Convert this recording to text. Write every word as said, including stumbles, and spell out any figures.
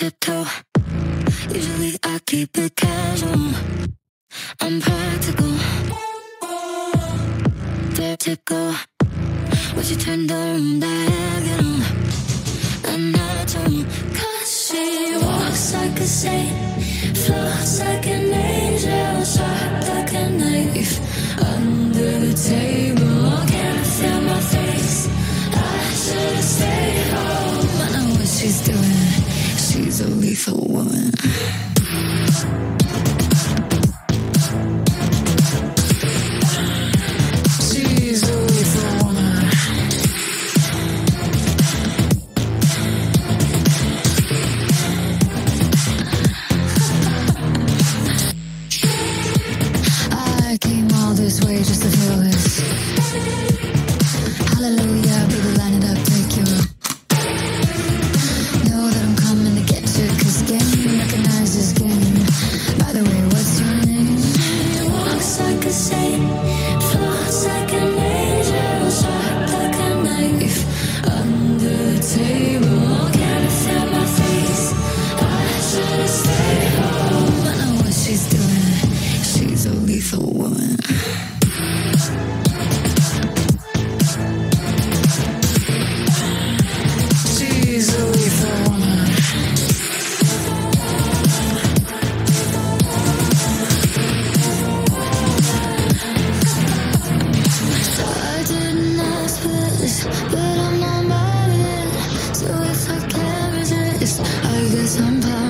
tiptoe. Usually I keep it casual. I'm practical. Vertical. When she turned the room diagonal. Anatomy. Cause she walks like a saint, floats like an angel, sharp like a knife. Under the table, can I feel my face? I should have stayed home. I know what she's doing. She's a lethal woman. She's a lethal woman. I came all this way just to feel this. Hallelujah, baby, line it up, take you up. Know that I'm coming to get you, cause game recognizes game. By the way, what's your name? She walks like a saint, floats like an angel, sharp like a knife. Under the table, can I feel my face? I should have stayed home. I know what she's doing. She's a lethal woman. She's a lethal woman. I didn't ask for this, but I'm not mad at it. So if I can't resist, I guess I'm part